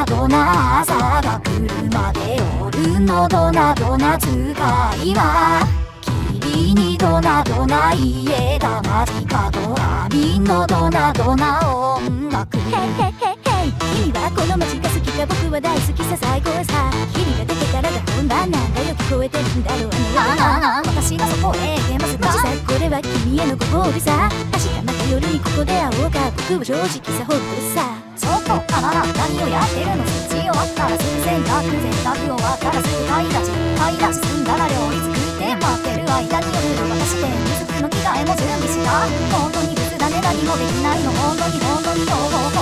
ナドナ朝が来るまで夜のドナドナ使いは霧にドナドナ家だ街角網のドナドナ音楽。 ヘイヘイヘイヘイ、君はこの街が好きか、僕は大好きさ、最高さ。霧が出てからが本番なんだよ、聞こえてるんだろうね。 私がそこへ行けますか。 マジさ、これは君へのご褒美さ。明日また夜にここで会おうか、僕は正直さ、ほっとさ。 ちょっとあらら、何をやってるの。そっち終わったらすぐ洗濯、洗濯終わったらすぐ買い出し済んだら料理作って待ってる間に夜を渡して水着の着替えも準備した。本当に別だね、何もできないの。本当に本当に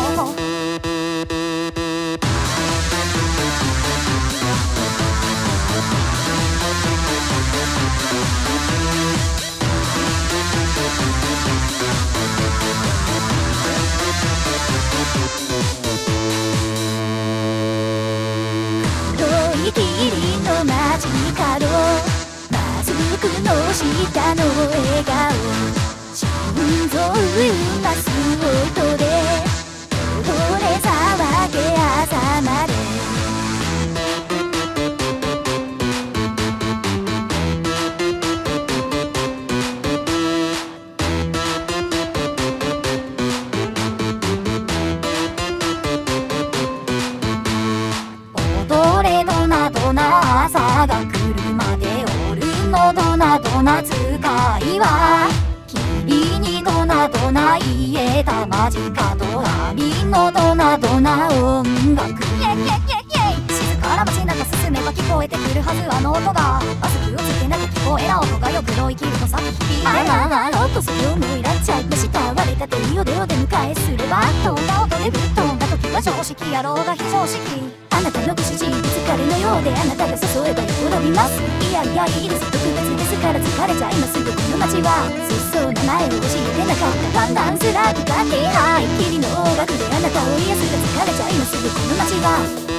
霧の街角、マスクの下の笑顔、心臓うます音で踊れ騒げ朝まで。 踊れドナドナ朝が来るまで夜のドナドナ使いは霧にドナドナ家だ間近と網のドナドナ音楽。静かな街中進めば聞こえてくるはずあの音が。マスクをつけなきゃ聞こえな音がよ黒い霧とさっき響いて。 ロッとそれをもいらっちゃいました。割れたてにおでお出迎えすれば、 どんな音でぶっ飛んだ時は常識野郎が非常識。 あなたのご主人疲れのようで、あなたが誘えば喜びます。いやいやいいです、特別ですから疲れちゃいますよこの街は。そうそう名前を教えてなかった。だんだんスラーグが手配霧の音楽であなたを癒すが疲れちゃいますよこの街は。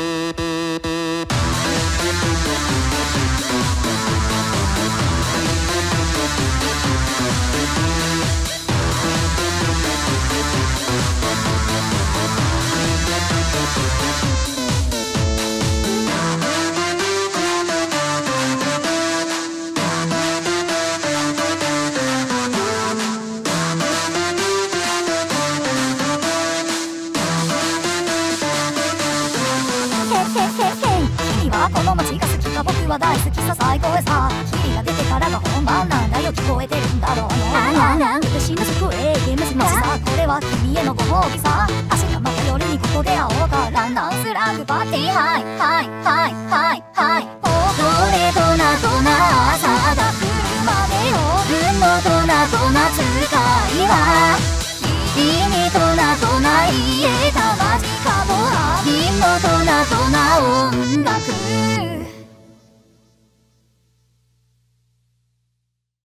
君はこの街が好きか、僕は大好きさ、最高さ。霧が出てからが本番なんだよ、聞こえてるんだろうね。私のそこへ行けますマジか。 さ、これは君へのご褒美さ。明日また夜にここで会おうか。ランナースラッグパーティーはいはいはいはいはい。踊れドナドナ朝が来るまで夜のドナドナ使